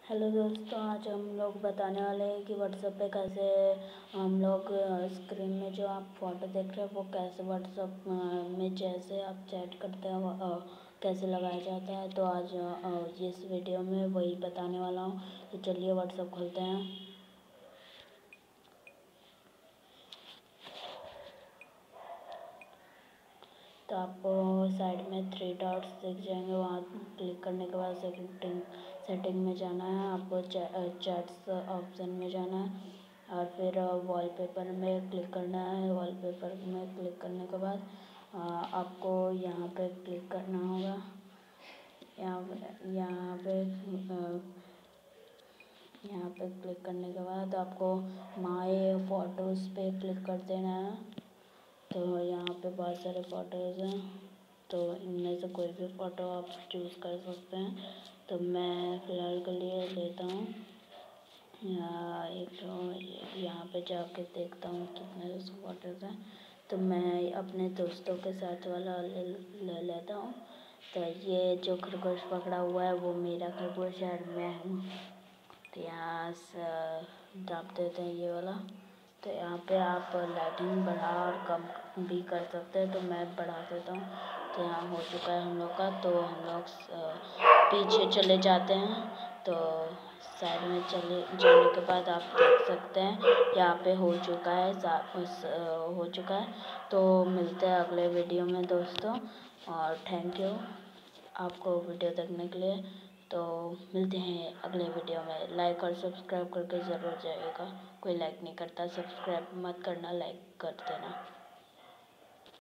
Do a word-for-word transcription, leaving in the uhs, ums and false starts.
Hello दोस्तों, आज हम लोग बताने वाले हैं कि व्हाट्सएप पे कैसे हम लोग स्क्रीन में जो आप फोटो देख रहे हैं वो कैसे व्हाट्सएप में जैसे आप चैट करते हैं वो कैसे लगाया जाता है। तो आज इस वीडियो में वही बताने वाला हूँ। तो चलिए व्हाट्सएप खोलते हैं। तो आपको साइड में थ्री डॉट्स दिख जाएंगे, वहाँ क्लिक करने के बाद सेटिंग सेटिंग में जाना है। आपको चैट्स ऑप्शन में जाना है और फिर वॉलपेपर में क्लिक करना है। वॉलपेपर में क्लिक करने के बाद आपको यहाँ पे क्लिक करना होगा। यहाँ पे यहाँ पे यहाँ पे क्लिक करने के बाद आपको माय फोटोज़ पे क्लिक कर देना है। तो यहाँ पे बहुत सारे फ़ोटोज़ हैं, तो इनमें से कोई भी फ़ोटो आप चूज़ कर सकते हैं। तो मैं फ़िलहाल के लिए लेता हूँ यहाँ एक तो यहाँ पे जाके देखता हूँ कितने फ़ोटोज़ हैं। तो मैं अपने दोस्तों के साथ वाला ले, ले लेता हूँ। तो ये जो खरगोश पकड़ा हुआ है वो मेरा खरगोश है, मैं हूँ। तो यहाँ से दाब देते हैं ये वाला। तो यहाँ पे आप लाइटिंग बढ़ा और कम भी कर सकते हैं। तो मैं बढ़ा देता हूँ। तो यहाँ हो चुका है हम लोग का। तो हम लोग पीछे चले जाते हैं। तो साइड में चले जाने के बाद आप देख सकते हैं यहाँ पे हो चुका है हो चुका है। तो मिलते हैं अगले वीडियो में दोस्तों, और थैंक यू आपको वीडियो देखने के लिए। तो मिलते हैं अगले वीडियो में। लाइक और सब्सक्राइब करके ज़रूर जाइएगा। कोई लाइक नहीं करता, सब्सक्राइब मत करना, लाइक कर देना।